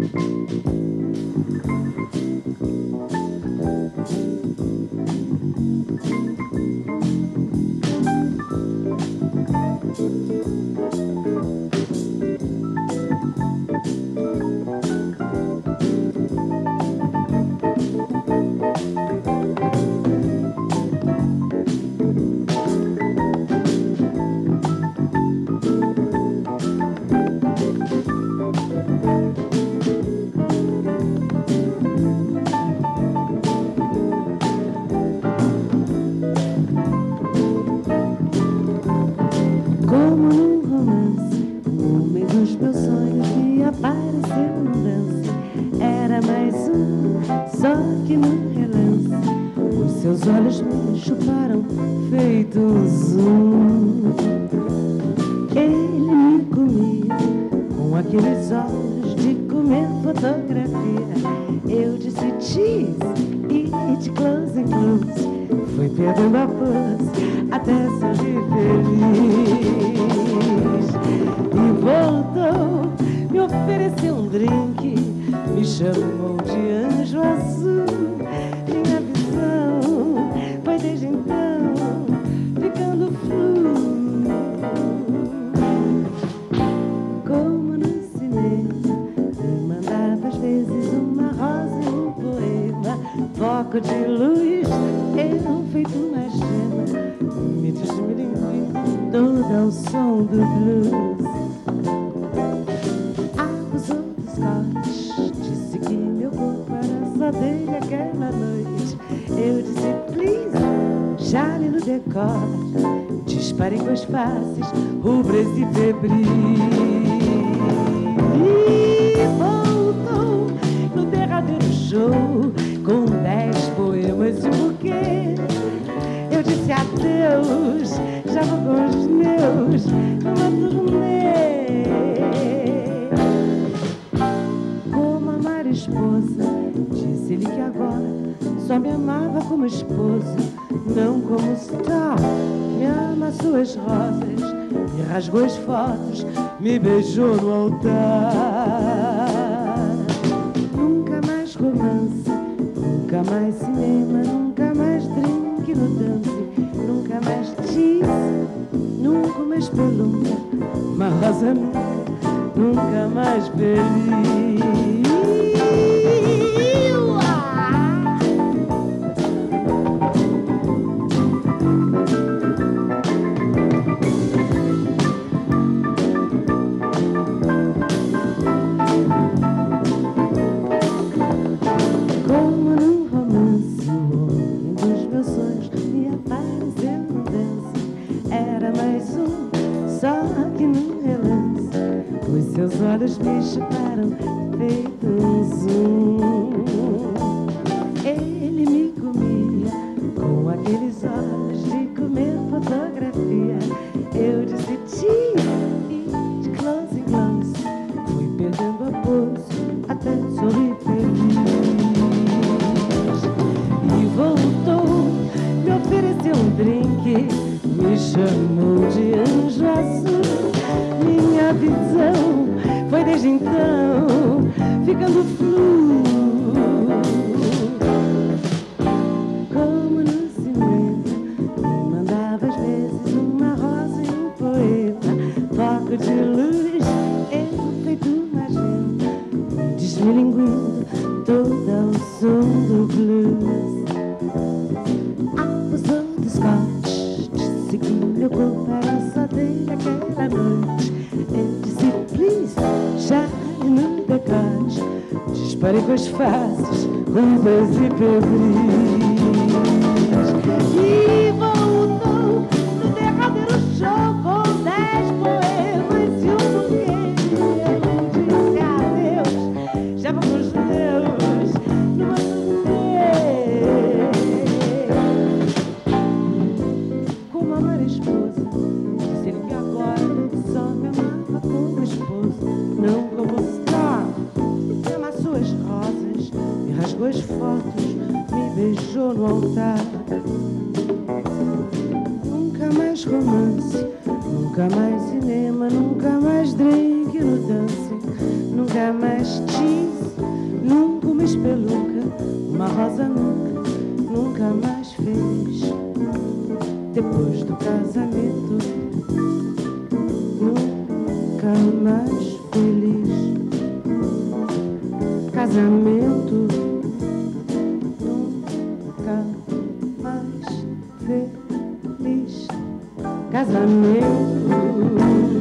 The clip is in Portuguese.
Me beijou no altar. Nunca mais romance, nunca mais cinema, nunca mais drink no dance, nunca mais cheese, nunca mais pelumbra, uma rosa nunca mais feliz. Seus olhos me chuparam feito um zoom. Ele me comia com aqueles olhos de comer fotografia. Eu disse cheese e de close em close fui perdendo a pose até sorrir feliz. E voltou, me ofereceu um drink, me chamou de anjo azul. Minha visão foi desde então ficando flu. Como no cinema, me mandava às vezes uma rosa e um poema. Foco de luz, eu feito magenta, desmilinguindo todo ao som do blues. Abusou do scotch, disse que meu corpo era só dele aquela noite. Eu disse please, já no decote, disparei com as faces, ruivas e febris. E voltou no derradeiro show com 10 poemas e um buquê. Eu disse adeus, já vamos Deus numa turnê. Como amar a esposa, disse ele que agora só me amava como esposa, não como star. Me ama suas rosas, me rasgou as fotos, me beijou no altar. Nunca mais romance, nunca mais cinema, nunca mais drink no dance, nunca nunca mais quis, nunca uma espelunca, uma rosa nunca mais fez. Depois do casamento, nunca mais feliz. Casamento, nunca mais feliz. Casamento.